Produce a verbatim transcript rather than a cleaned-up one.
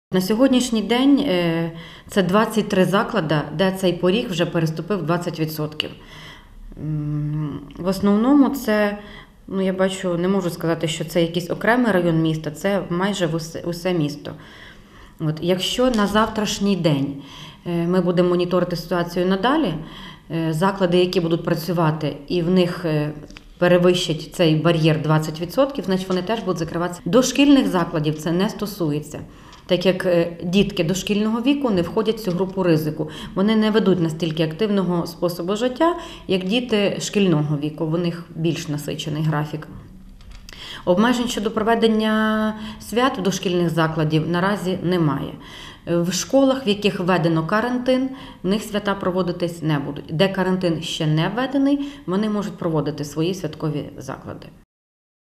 На сьогоднішній день це двадцять три заклади, де цей поріг вже переступив двадцять відсотків. В основному це, ну я бачу, не можу сказати, що це якийсь окремий район міста, це майже усе, усе місто. От, якщо на завтрашній день ми будемо моніторити ситуацію надалі, заклади, які будуть працювати і в них перевищать цей бар'єр двадцять відсотків, значить вони теж будуть закриватися. Дошкільних закладів це не стосується, так як дітки дошкільного віку не входять в цю групу ризику. Вони не ведуть настільки активного способу життя, як діти шкільного віку, в них більш насичений графік. Обмежень щодо проведення свят дошкільних закладів наразі немає. В школах, в яких введено карантин, в них свята проводитись не будуть. Де карантин ще не введений, вони можуть проводити свої святкові заклади.